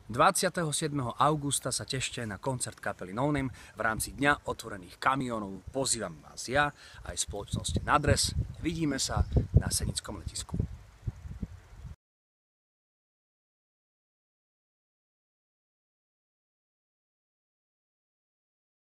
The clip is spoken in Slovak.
27. augusta sa tešte na koncert kapely No Name v rámci Dňa otvorených kamionov. Pozývam vás ja, aj spoločnosť Nadres. Vidíme sa na Senickom letisku.